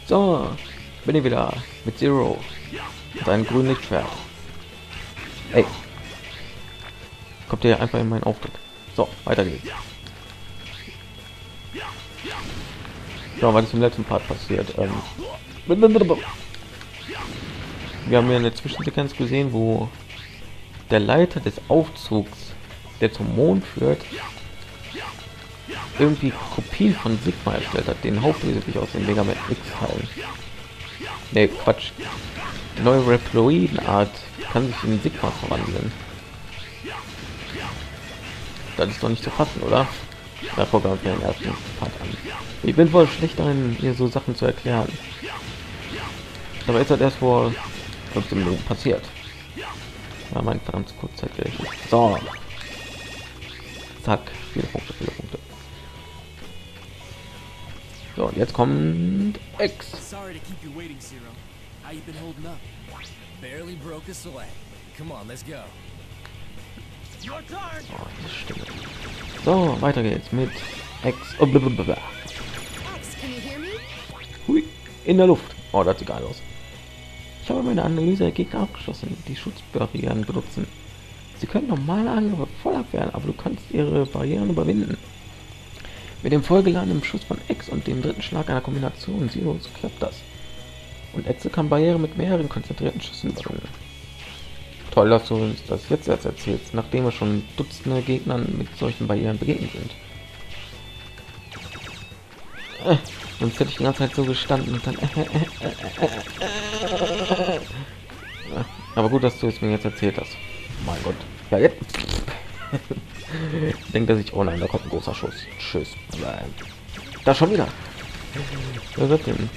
So, bin ich wieder mit Zero und einem grünen Lichtschwert. Ey, kommt ihr einfach in meinen Auftritt. So, weiter geht's. Ja, was ist im letzten Part passiert? Wir haben ja eine Zwischensequenz gesehen, wo der Leiter des Aufzugs, der zum Mond führt, irgendwie Kopien von Sigma erstellt hat, den Hauptwesentlich aus den Mega Man X Teilen. Ne, Quatsch. Die neue Reploiden-Art kann sich in Sigma verwandeln. Das ist doch nicht zu fassen, oder? Da programmiert wir den ersten Part an. Ich bin voll schlecht darin, hier so Sachen zu erklären. Aber ist das erst vor 15 Minuten passiert. Ja, mein verdammtes Kurzzeitgedächtnis. So. Zack, viele Punkte, viele Punkte. So, und jetzt kommt X. Sorry to keep you waiting, Zero. How you been holding up? Barely broke a sweat. Come on, let's go. Your turn. Oh, das stimmt. So, weiter geht's mit X. Oh, blablabla. X, can you hear me? Hui, in der Luft. Oh, das sieht geil aus. Ich habe meine Analyse der Gegner abgeschlossen. Die Schutzbarrieren benutzen. Sie können normale Angriffe voll abwehren, aber du kannst ihre Barrieren überwinden. Mit dem vollgeladenen Schuss von X und dem dritten Schlag einer Kombination Zeros klappt das. Und X kann Barriere mit mehreren konzentrierten Schüssen überwinden. Toll, dass du uns das jetzt erst erzählst, nachdem wir schon Dutzende Gegnern mit solchen Barrieren begegnet sind. Sonst hätte ich die ganze Zeit so gestanden und dann. Aber gut, dass du es mir jetzt erzählt hast. Mein Gott. Ja, jetzt. Ich denke, dass ich. Oh nein, da kommt ein großer Schuss. Tschüss. Da schon wieder. Wer wird denn?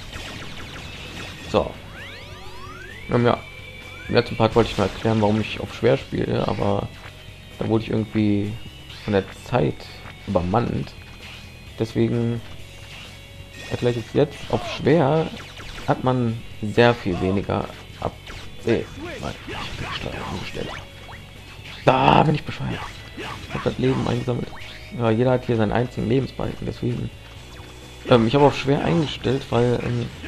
So. Ja. Im letzten Part wollte ich mal erklären, warum ich auf schwer spiele, aber da wurde ich irgendwie von der Zeit übermannt. Deswegen erkläre ich jetzt, auf schwer hat man sehr viel weniger ab. Nein, ich habe die Steuerung umgestellt. Da bin ich bescheuert. Ich habe das Leben eingesammelt. Ja, jeder hat hier seinen einzigen Lebensbalken, deswegen. Ich habe auf schwer eingestellt, weil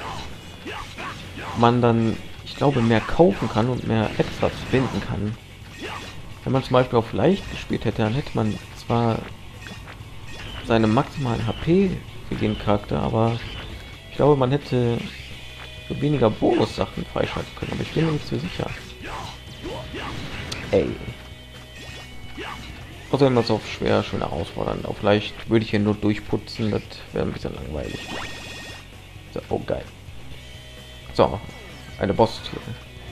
man dann, ich glaube, mehr kaufen kann und mehr Extras finden kann. Wenn man zum Beispiel auf leicht gespielt hätte, dann hätte man zwar seine maximalen HP für den Charakter, aber ich glaube, man hätte so weniger Bonus-Sachen freischalten können, aber ich bin mir nicht so sicher. Ey. Außerdem das auf schwer schon herausfordernd. Auf leicht würde ich hier nur durchputzen, das wäre ein bisschen langweilig. So, oh geil. So, eine Boss-Tür.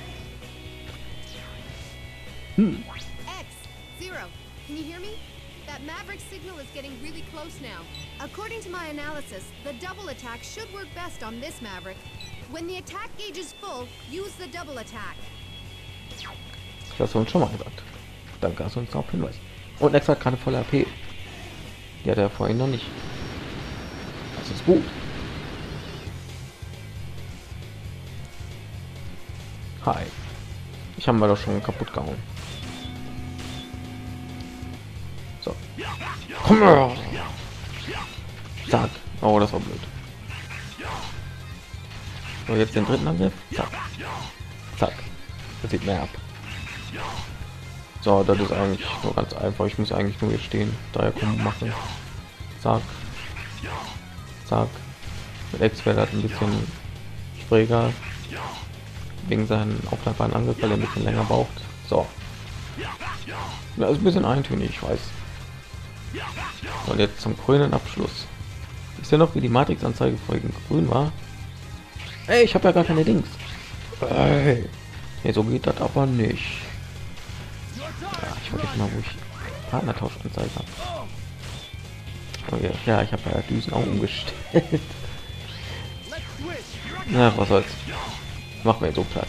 X, Zero, can you hear me? That Maverick signal is getting really close now. According to my analysis, the double attack should work best on this Maverick. When the attack gauge is full, use the double attack. Das hast du uns schon mal gesagt. Danke, hast du uns darauf hinweisen. Und Nex hat keine volle AP. Die hat er vorhin noch nicht. Das ist gut. Hi. Ich habe mal doch schon kaputt gehauen. So. Komm her. Zack. Oh, das war blöd. So, jetzt den dritten Angriff. Zack. Zack. Das sieht mehr ab. So, das ist eigentlich nur ganz einfach. Ich muss eigentlich nur hier stehen. Dreierkombo machen. Zack. Zack. Mit X wäre das ein bisschen schwieriger. Wegen seinen aufladbaren Angriff, weil er ein bisschen länger braucht. So. Das ist ein bisschen eintönig, ich weiß. Und jetzt zum grünen Abschluss. Ist ja noch wie die Matrix-Anzeige vorhin grün war. Ey, ich habe ja gar keine Dings. Ey. Nee, so geht das aber nicht. Ja, ich weiß mal, wo ich Partnertauschanzeige habe. Oh ja, ja, ich habe ja Düsen auch umgestellt. Na, was soll's. Machen wir so platt.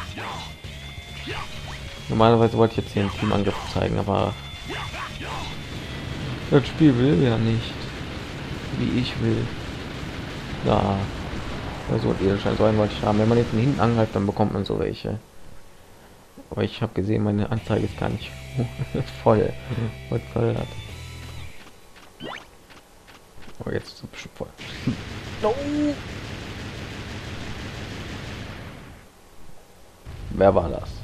Normalerweise wollte ich jetzt hier einen Teamangriff zeigen, aber das Spiel will ja nicht, wie ich will. Ja, so Edelstein sollen wollte ich haben. Wenn man jetzt hinten angreift, dann bekommt man so welche. Aber ich habe gesehen, meine Anzeige ist gar nicht voll. Was soll das? Oh, jetzt ist es bestimmt voll. No. Wer war das?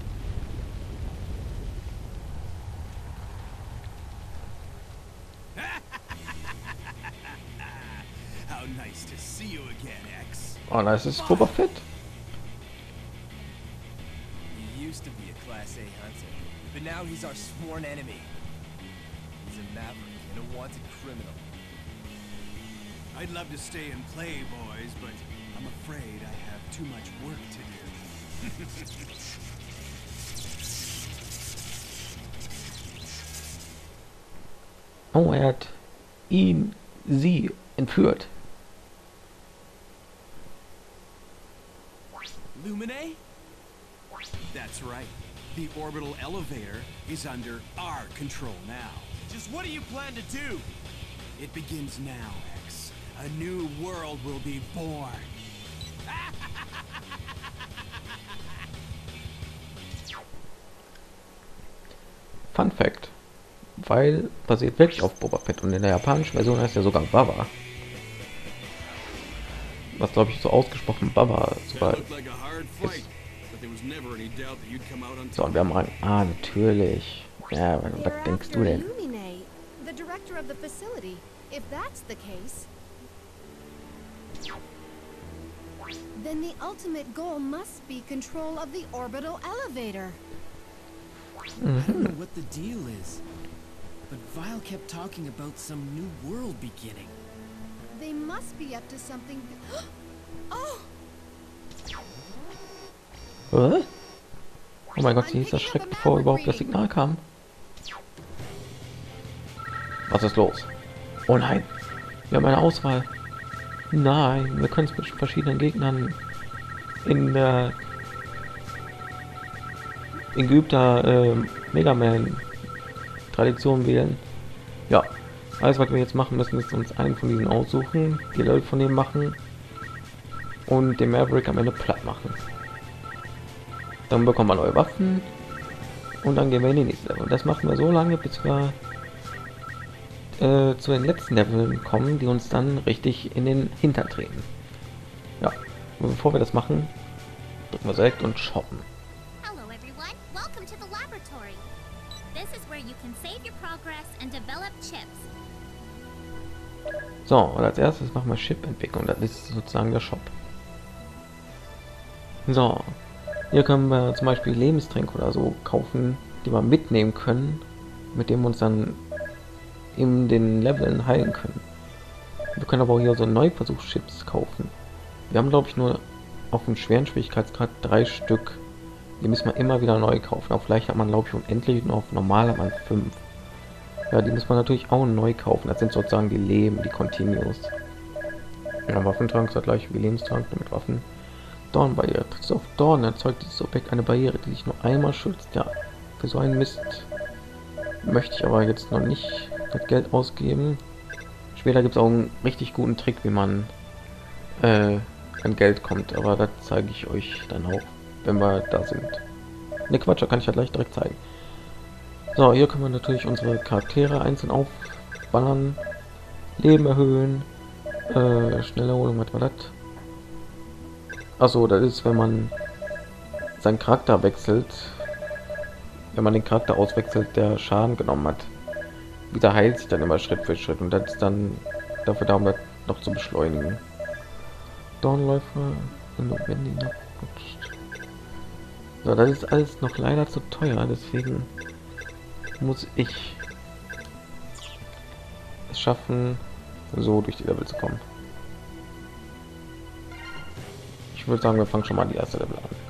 How nice to see you again, X. Oh, das ist Boba Fett. He used to be a Class A hunter, but now he's our sworn enemy. He's a maverick and a wanted criminal. I'd love to stay and play, boys, but I'm afraid I have too much work to do. Oh, er hat sie entführt. Lumine? That's right. The orbital elevator is under our control now. Just what do you plan to do? It begins now, X. A new world will be born. Fun Fact. Weil basiert wirklich auf Boba Fett und in der japanischen Version heißt er sogar Baba. Was glaube ich so ausgesprochen Baba sogar ist. So, und wir haben einen. Ah, natürlich. Ja, was denkst du denn? Lumine, the director of the facility. If that's the case, then the ultimate goal must be control of the orbital elevator. I don't know what the deal is, but Vile kept talking about some new world beginning. They must be up to something. Oh, Oh mein Gott, sie ist erschreckt, bevor überhaupt das Signal kam. Was ist los? Oh nein, wir haben eine Auswahl. Nein, wir können es mit verschiedenen Gegnern in geübter Mega Man Tradition wählen. Ja, alles was wir jetzt machen müssen, ist uns einen von diesen aussuchen, die Level von dem machen und den Maverick am Ende platt machen. Dann bekommen wir neue Waffen und dann gehen wir in die nächste Level. Und das machen wir so lange, bis wir zu den letzten Leveln kommen, die uns dann richtig in den Hintern treten. Ja, und bevor wir das machen, drücken wir direkt und shoppen. Hello everyone, welcome to the laboratory. This is where you can save your progress and develop chips. So, und als erstes machen wir Chip-Entwicklung. Das ist sozusagen der Shop. So, hier können wir zum Beispiel Lebenstränke oder so kaufen, die wir mitnehmen können, mit dem wir uns dann in den Leveln heilen können. Wir können aber auch hier so Neuversuchschips kaufen. Wir haben glaube ich nur auf dem schweren Schwierigkeitsgrad 3 Stück. Die müssen wir immer wieder neu kaufen. Auch vielleicht hat man glaube ich unendlich, und auf normal hat man 5. Ja, die muss man natürlich auch neu kaufen. Das sind sozusagen die Leben, die Continuous. Ja, Waffentrank ist gleich wie Lebenstrank, nur mit Waffen. Dornbarriere. Trittst du auf Dorn, erzeugt dieses Objekt eine Barriere, die sich nur einmal schützt. Ja, für so einen Mist möchte ich aber jetzt noch nicht das Geld ausgeben. Später gibt es auch einen richtig guten Trick, wie man an Geld kommt, aber das zeige ich euch dann auch, wenn wir da sind. Ne Quatsch, da kann ich ja gleich direkt zeigen. So, hier können wir natürlich unsere Charaktere einzeln aufballern, Leben erhöhen, schnelle Erholung, was war das? Achso, das ist, wenn man seinen Charakter wechselt, wenn man den Charakter auswechselt, der Schaden genommen hat. Wieder heilt sich dann immer Schritt für Schritt und das ist dann dafür da, um das noch zu beschleunigen. Dornläufer, wenn die noch rutscht. So, das ist alles noch leider zu teuer, deswegen muss ich es schaffen, so durch die Level zu kommen. Ich würde sagen, wir fangen schon mal die erste Level an.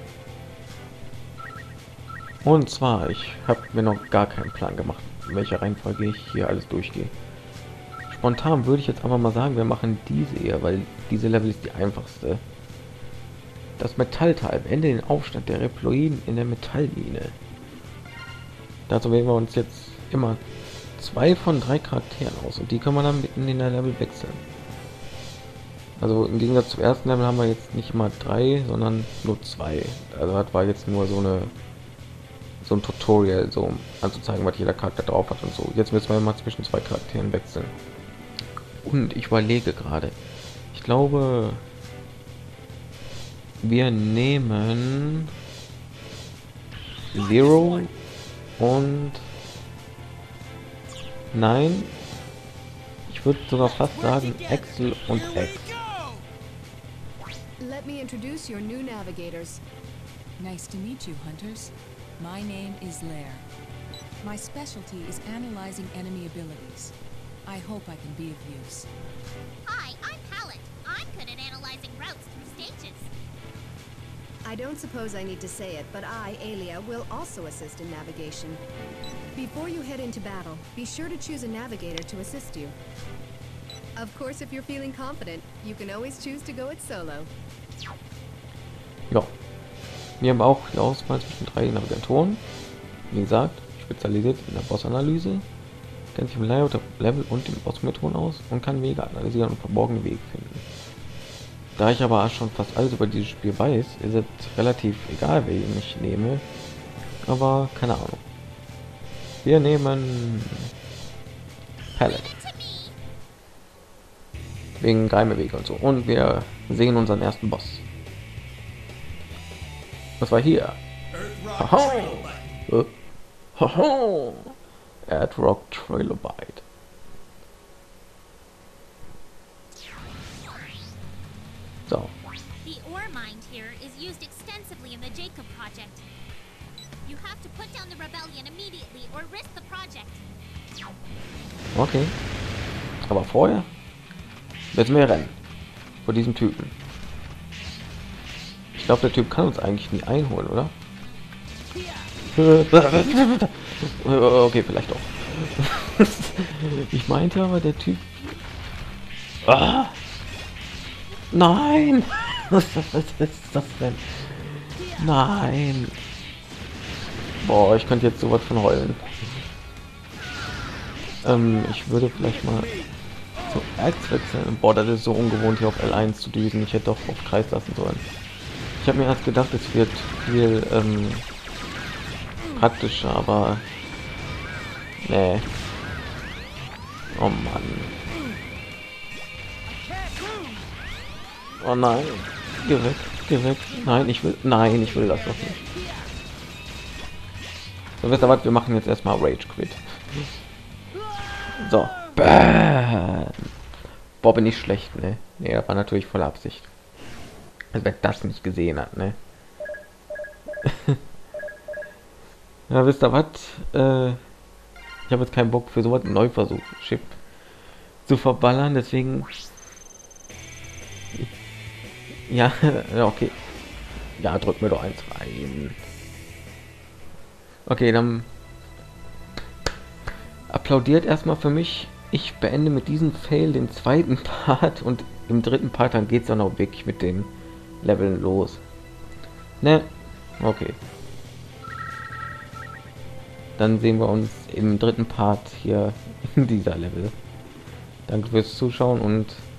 Und zwar, ich habe mir noch gar keinen Plan gemacht, in welcher Reihenfolge ich hier alles durchgehe. Spontan würde ich jetzt aber mal sagen, wir machen diese eher, weil diese Level ist die einfachste. Das Metallteil beendet den Aufstand der Reploiden in der Metallmine. Dazu wählen wir uns jetzt immer 2 von 3 Charakteren aus und die kann man dann mitten in der Level wechseln. Also im Gegensatz zum ersten Level haben wir jetzt nicht immer 3, sondern nur 2. Also das war jetzt nur so ein Tutorial, so um anzuzeigen, was jeder Charakter drauf hat und so. Jetzt müssen wir mal zwischen 2 Charakteren wechseln. Und ich überlege gerade, ich glaube, wir nehmen Zero und nein, ich würde sogar fast sagen Axel und X. Let me introduce your new navigators. Nice to meet you, hunters. My name is Lair. My specialty is analyzing enemy abilities. I hope I can be of use. Hi, I'm Palette. I'm good at analyzing routes through stages. I don't suppose I need to say it, but I, Aelia, will also assist in navigation. Before you head into battle, be sure to choose a navigator to assist you. Of course, if you're feeling confident, you can always choose to go it solo. Ja, wir haben auch die Auswahl zwischen 3 Navigatoren. Wie gesagt, spezialisiert in der Bossanalyse, kennt sich im Layout, Level und den Bossmethoden aus und kann Wege analysieren und verborgene Wege finden. Da ich aber schon fast alles über dieses Spiel weiß, ist es relativ egal, wen ich nehme, aber keine Ahnung. Wir nehmen Palette. Wegen geheime Wege und so. Und wir sehen unseren ersten Boss. Was war hier? Haha! Haha! Earthrock Trilobite. So. The ore mined here is used extensively in the Jacob project. You have to put down the rebellion immediately or risk the project. Okay. Aber vorher müssen wir rennen vor diesem Typen. Ich glaube, der Typ kann uns eigentlich nie einholen, oder? Okay, vielleicht doch. Ich meinte aber, der Typ... Ah! Nein! Was ist das denn? Nein! Boah, ich könnte jetzt sowas von heulen. Ich würde vielleicht mal zu X wechseln. Boah, das ist so ungewohnt, hier auf L1 zu düsen. Ich hätte doch auf Kreis lassen sollen. Ich habe mir erst gedacht, es wird viel praktischer, aber nee. Oh Mann. Oh nein. Geh weg, geh weg. Nein, ich will das doch nicht. So, wisst ihr was? Wir machen jetzt erstmal Rage Quit. So. Bam. Boah, bin ich schlecht, ne? Ne, das war natürlich voller Absicht. Also wer das nicht gesehen hat, ne? Ja, wisst ihr was? Ich habe jetzt keinen Bock für sowas, einen Neuversuch Chip zu verballern, deswegen... Ja, okay. Ja, drück mir doch eins rein. Okay, dann applaudiert erstmal für mich. Ich beende mit diesem Fail den zweiten Part und im dritten Part dann geht es dann auch wirklich mit den Leveln los. Ne? Okay. Dann sehen wir uns im dritten Part hier in dieser Level. Danke fürs Zuschauen und